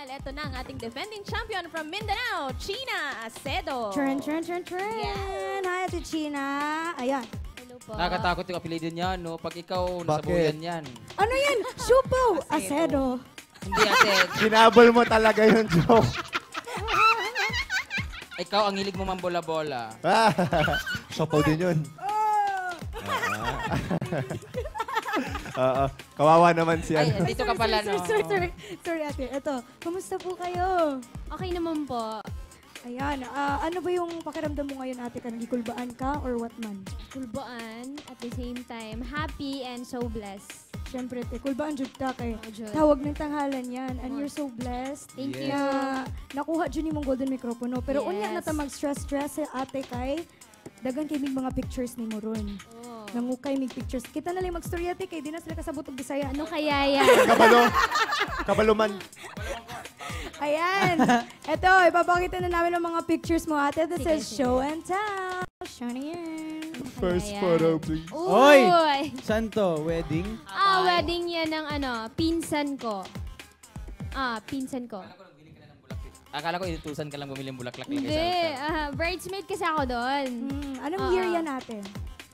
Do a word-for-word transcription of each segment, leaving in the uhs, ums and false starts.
dahil ito na ang ating defending champion from Mindanao, China Acedo. Turn, turn, turn, turn. Yes. Hi, Ate China. Ayan. Hello po. Nakakatakot yung apelido niya, no? Pag ikaw, Bakit? nasabuyan yan. Ano yan? Supo Acedo. Hindi, ate. Sinabol mo talaga yung joke. Ikaw ang hilig mo mambola-bola. Sopaw din yun. Oo. Kawawa naman si Ay, ano. dito ka pala, sorry, no? sorry, sorry, sorry, ate. Ito, kumusta po kayo? Okay naman po. Ayan, ah, ano ba yung pakiramdam mo ngayon, ate? Ka nagikulbaan ka or what man? Kulbaan, at the same time, happy and so blessed. Siyempre, te, kulbaan jud ta kay Oh, Jud. tawag ng tanghalan yan. And you're so blessed. Thank Yes. you. Na nakuha dyan yung golden microphone. Pero Yes. unya na ta mag-stress-stress, eh, ate, kay dagan kay mig mga pictures ni mo ron. Oh. Nangukay mig pictures. Kita na lang mag-story, ate, kay di na sila kasabot og Bisaya. Ano Ano? kaya yan? Kabalo. Kabalo man. Ayan. Ito, ipapakita na namin ang mga pictures mo, ate. This Sige, is sige. show and tell. Shiny yan. First Ayan. photo, please. Uy! Saan to? Wedding? Ah, wedding yan ng ano, pinsan ko. Ah, pinsan ko. Akala ko inutusan ka lang bumili ng bulaklak lang Hindi, ah, bridesmaid kasi ako doon. Hmm, anong Oo. year yan, ate?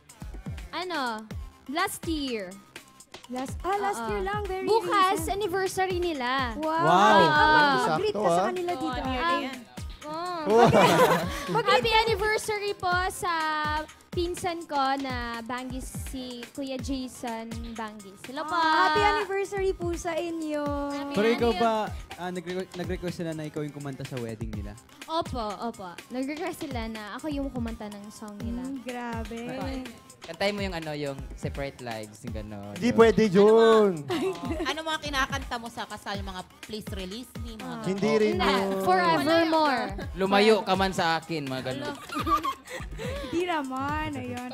Ano, last year. Last, ah, last Oo. year lang. Very Bukas, recent. anniversary nila. Wow. Wow. Ah, mag-greet Sakto, ka sa ah. kanila dito. Ah, Oh. oh. Happy anniversary po sa pinsan ko na Bangis, si Kuya Jason Bangis. Hello po. Ah, happy anniversary po sa inyo. Pero ikaw ba, ah, nagre- nag-request sila na ikaw yung kumanta sa wedding nila? Opo, opo. Nag-request sila na ako yung kumanta ng song nila. Hmm, grabe. Kantay mo yung ano, yung Separate Lives, yung gano'n. Hindi pwede yun. Ano mga kinakanta mo sa kasal, mga please release me, mga ganun? Hindi rin Hindi, yun. forevermore. Lumayo ka man sa akin, mga gano'n. Hindi naman. Ayun.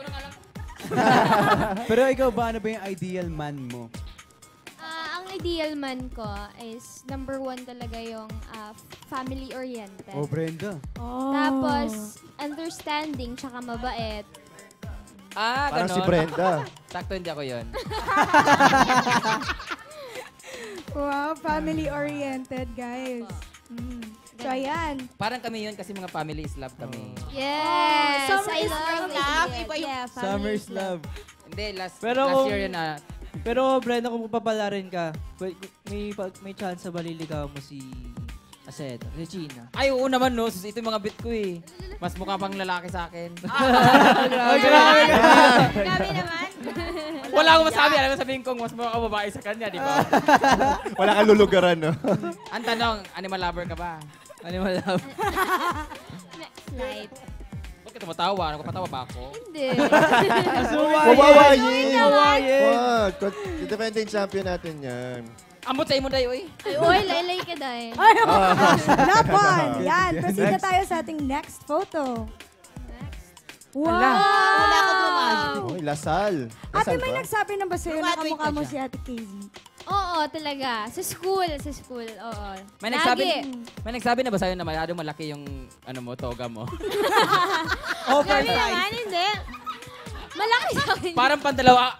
Pero ikaw ba, ano ba yung ideal man mo? Ah, ang ideal man ko is number one talaga yung ah, family-oriented. Oh, Brenda. Oh. Tapos, understanding tsaka mabait. Ah, Parang gano'n. si Brenda. Sakto, hindi ako yun. Wow, family-oriented, guys. Mm. So, ayan. Parang kami yun kasi mga family is love kami. Yes! Oh, I summer is love love. it. Iba yung Yeah, family Summer's is love. love. Hindi, last, Pero last kung- year yun na. Pero Brenda, kung papalarin ka, may, may, pag- may chance sa baliligaw mo si Acedo, si China. Ay, oo naman, no. Sus, ito yung mga bit ko eh. Mas mukha pang lalaki sa akin. Oh, grabe ka! Grabe naman. Wala akong masabi. Alam mo sabihin kong mas mukha akong babae sa kanya, di ba? Wala kang lulugaran, no? Ang tanong, animal lover ka ba? Animal love. Next slide. Ba't ka tumatawa? Nagpapatawa ba ako? Hindi. Wawawayin! Wag! Defending champion natin yan. Ambot sa imo dayo eh. Ay, Uy, laylay ka dahil. Ay, napon! Yan, proceed na tayo sa ating next photo. Wow! Wala akong lumali. Oy, Lasal. Ate, Lasal may ba? nagsabi na ba sa'yo na Graduate kamukha ka mo siya. si Ate Casey? Oo, talaga. Sa school, sa school. Oo. May nagsabi, Lagi. may nagsabi na ba sa'yo na masyadong malaki yung ano mo, toga mo? Grabe naman, hindi. Malaki sa akin. Parang pandalawa.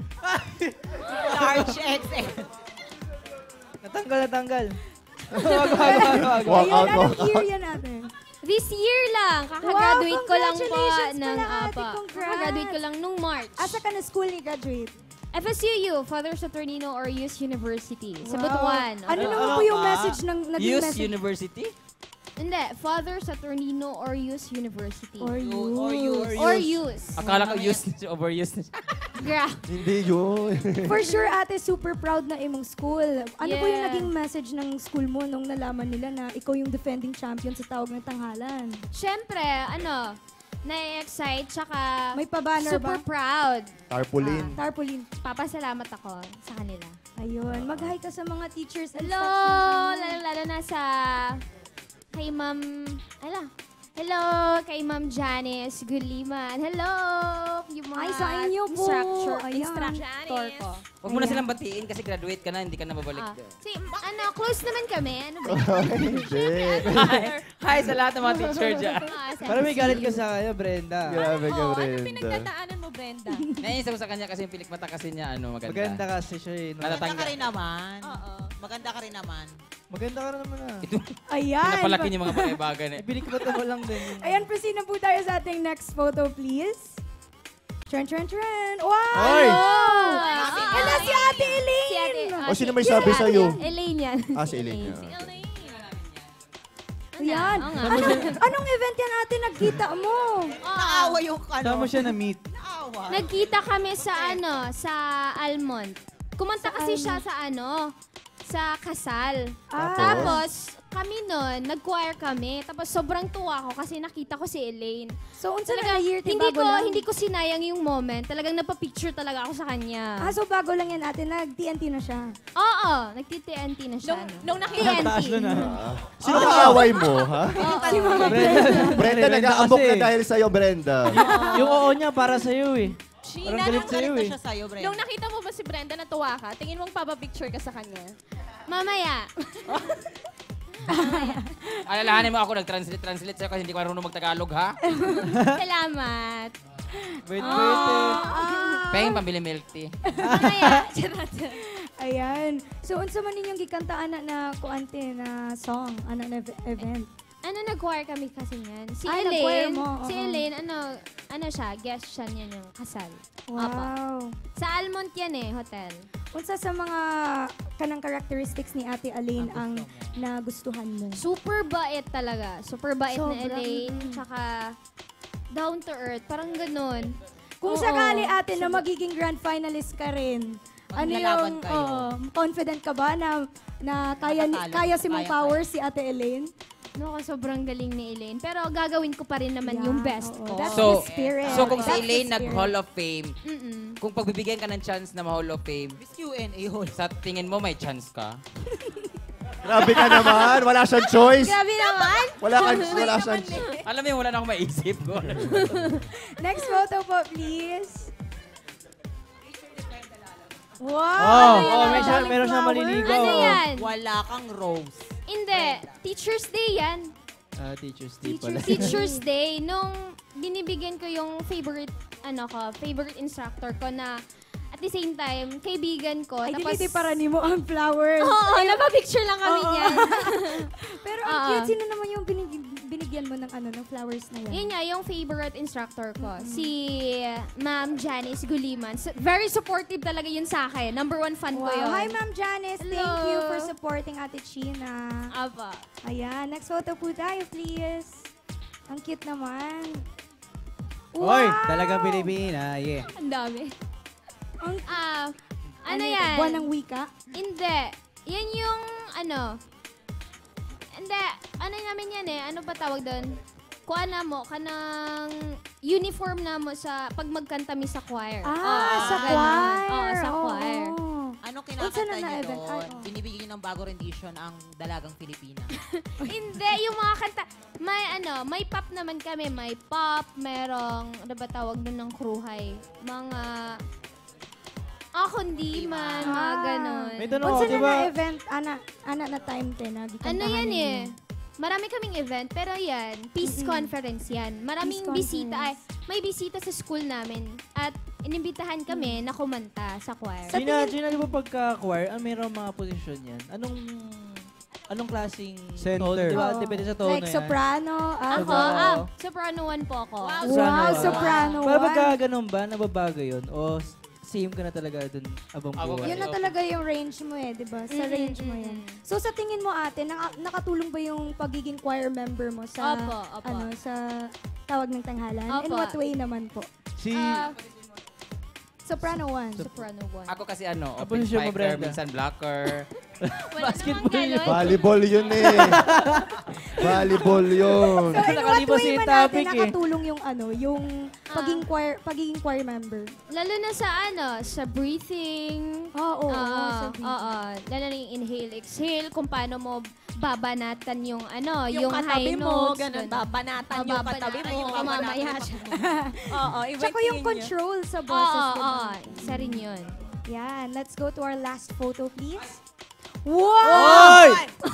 Large X L. Natanggal, natanggal. Wag, wag, wag, wag. Walk Ayun, out, anong walk year out. yan, ate? This year lang. Kakagraduate Wow, ko lang po congratulations ng pala, ate. apa. Congrats. Kakagraduate ko lang nung March. Asa ka na school ni graduate? F S U U, Father Saturnino Orius University. Sa Wow. Butuan. Ano Ah, naman po yung message ng naging Youth message? University? Hindi, Father Saturnino Orius University. Or you. Or you. Or use. Akala ko used na siya, overused na siya. Gra- Hindi yun. For sure, ate, super proud na imong school. Ano po yung Yeah. naging message ng school mo nung nalaman nila na ikaw yung defending champion sa tawag ng tanghalan? Siyempre, ano, na-excite, tsaka May pa-banner super ba? proud. Tarpaulin. Ah, tarpaulin. Papasalamat ako sa kanila. Ayun. Mag-hi ka sa mga teachers and Hello! staff. Lalo-lalo na sa kay Ma'am, ala, hello kay Ma'am Janice Guliman. Hello! Yung mga Ay, sa inyo po. instructor, Ayan. instructor ko. Huwag mo na Ayan. silang batiin kasi graduate ka na, hindi ka na babalik. Ah, si, ano, close naman kami. Ano ba? Hindi. Hi, hi sa lahat ng mga teacher dyan. Ah, sa- Parang may galit ka sa kanya, Brenda. Grabe ka, Oh, ano Brenda. pinagdadaanan mo Brenda. Naiisa ko sa kanya kasi yung pilikmata kasi niya, ano, maganda. Maganda kasi siya eh. no? Maganda Natatanggal. ka rin naman. Oo. Maganda ka rin naman. Maganda ka rin naman ah. Ito, Ayan. pinapalaki niya mga bagay-bagay na. Ibili ko ba mo lang din. Ayan, proceed na po tayo sa ating next photo, please. Tren, tren, tren. Wow! Hoy! Wala si Ate Elaine! Si Ate, O, sino may sabi sa'yo? Elaine yan. Ah, si Elaine. Si ah. Elaine. Ayan. Oo nga. Anong, anong event yan ate nagkita mo? Naawa yung ano. Saan mo siya na-meet? Naawa. Nagkita kami sa ano, sa Almond. Kumanta kasi siya sa ano, sa kasal. Ah. Tapos, kami nun, nag-choir kami. Tapos sobrang tuwa ko kasi nakita ko si Elaine. So, unsa na Talagang, na year, ti hindi bago ko, lang? hindi ko sinayang yung moment. Talagang napapicture talaga ako sa kanya. Ah, so bago lang yan ate, nag-T N T na siya. Oo, nag-T N T na siya. Nung, no? nung nakita, T N T. Taas nun ah. Sino kaaway mo, ha? Si Mama Brenda, Brenda, nag-aambok kasi. na dahil sa'yo, Brenda. Yung oo niya para sa'yo eh. Sheena, Parang galit nang sa'yo galit na eh. siya sa'yo, Brenda. nung nakita mo ba si Brenda natuwa ka, tingin mong papapicture ka sa kanya. Mamaya. Alalahanin mo ako, nag-translate-translate sa'yo kasi hindi ko marunong mag-Tagalog, ha? Salamat. Wait, wait eh. Peng, pambili milk tea. Mamaya. Charot. Ayan. So, unsa man ninyong gikanta ana na kuante na song, ana na ev- event? Ano, nag-choir kami kasi niyan. Si Ay, nag-choir Elaine, mo, si oo. Elaine, ano, ano siya, guest siya niya ng kasal. Wow. Sa Almond yan eh, hotel. Unsa sa mga kanang characteristics ni Ate Elaine ang nagustuhan mo? Super bait talaga. Super bait na Sobra. Elaine. Mm. Tsaka down to earth. Parang ganun. Kung Oo. sakali ate na magiging grand finalist ka rin, ano Maglalaban yung, kayo. oo, confident ka ba na, na kaya, ni- Matatalo. kaya si Mong Kaya, Power si Ate Elaine? No, sobrang galing ni Elaine. Pero gagawin ko pa rin naman yung Yeah, best oo. ko. That's So- the spirit. So kung si That's the Elaine spirit. nag-Hall of Fame, Mm-mm. kung pagbibigyan ka ng chance na ma-Hall of Fame, Miss Q and A hall. sa tingin mo may chance ka? Grabe ka naman. Wala siyang choice. Grabe naman! Wala, ka, wala siyang... Alam mo yung wala na akong maisip ko. Next photo po, please. Wow! Oh, ano yan, oh, ang may siya, daming meron siya flowers. maliligo. Ano oh. yan? Wala kang rose. Hindi. Teacher's Day yan. Ah, Teacher's Day Teacher's pala. Teacher's Day. Nung binibigyan ko yung favorite, ano ko, favorite instructor ko na at the same time, kaibigan ko. Ay, tapos, diliti para ni mo ang flowers. Oo, napapicture lang kami Oo. niyan. Pero ang Oo. cute, sino naman yung binig- binigyan mo ng ano ng flowers na yan? Yun nga, yung favorite instructor ko, si Ma'am Janice Guliman. So, very supportive talaga yun sa akin. Number one fan ko Wow. yun. Hi, Ma'am Janice. Thank Hello. you for supporting Ate China. Apa. Ayan, next photo po tayo, please. Ang cute naman. Hoy, talagang Pilipina. Yeah. Ang dami. Ang, Ah, ano ito? yan? Buwan ng wika? Hindi. Yan yung, ano, hindi, ano namin yan eh, ano ba tawag doon? Kuha na mo, kanang uniform na mo sa, pag magkanta mi sa choir. Ah, Oo, sa ganun. choir. Oo, sa Oo. choir. Ano Unsa kinakanta na niyo na-event? Ay, doon? oh. Binibigyan niyo ng bago rendition ang Dalagang Pilipina. Hindi, yung mga kanta, may ano, may pop naman kami, may pop, merong, ano ba tawag doon ng kruhay? Mga, ah, kundi man, mga Ah. ganon. May tanong Unsa ako, na di ba? na-event, ana, ana na time te na Ano yan eh? Marami kaming event, pero yan, peace Mm-mm. conference yan. Maraming Peace bisita, ay, conference. may bisita sa school namin. At inimbitahan kami na kumanta sa choir. Sa Gina, tingin- Gina, di ba pagka-choir, ah, mayroong mga posisyon yan? Anong, anong klaseng Center. tone? Di ba? Oo. Depende sa tono Like yan. soprano, alto. Ako, ah, soprano one po ako. Wow, Wow, Soprano. soprano Para one. pagka ganun ba, nababago yun? O s- same ka na talaga dun abang Ako buhay? Yun na talaga yung range mo eh, di ba? Sa Mm-mm, range mo yan. mm-mm. So sa tingin mo ate, naka- nakatulong ba yung pagiging choir member mo sa Opo, opo. ano sa tawag ng tanghalan? In Opo. what way naman po? Si... Ah, Soprano one. soprano one. Ako kasi ano, Ano open posisyon mo, spiker, Brenda? minsan blocker. Wala basketball namang yun. galon. Volleyball yun eh. Volleyball yun. So in what Nakalimutan way si man topic natin eh. nakatulong yung ano, yung Ah. pagiging choir, pagiging choir member? Lalo na sa ano, sa breathing. Oo, oo, Oo, sa breathing. oo. Lalo na yung inhale, exhale, kung paano mo babanatan yung ano, Yung, yung, high katabi mo, notes. ganun, ganun. babanatan Oh, yung katabi babanatan mo. yung mamaya siya. Oo, iba Tsaka yung tingin niyo. control sa Oo, boses. oo, diba? oo. Isa rin yun. Yan, let's go to our last photo, please. Oy!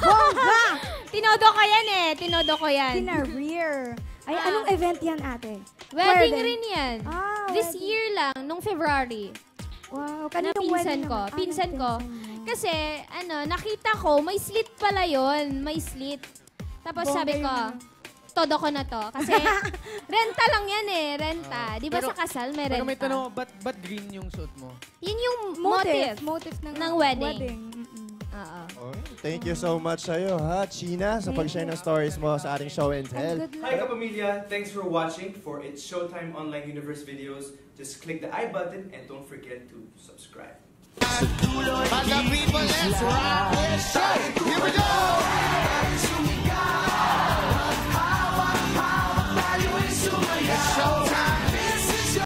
Tinodo ko yan eh. Tinodo ko yan. Kina rear. Ay, Ah. anong event yan, ate? Wedding Choir din? rin yan. Ah, This wedding? year lang, nung February. Wow, Na kaninong pinsan wedding ko. naman? Ah, Pinsan ng ko. pinsan mo. Kasi, ano, nakita ko, may slit pala yon, may slit. Tapos Bongga sabi yun, ko, ah. todo ko na to. Kasi, renta lang yan eh, renta. Di ba pero- sa kasal may Pero renta? may tanong, ba't, ba't green yung suit mo? Yun yung Motive. motive. Motive ng, ng wedding. Mm-mm. Oo. Okay. Thank you so much sa'yo, ha, China, sa pag-share ng stories mo sa ating show and tell. And good luck. Hi Kapamilya! Thanks for watching. For It's Showtime Online Universe videos, just click the I button and don't forget to subscribe. Here we go!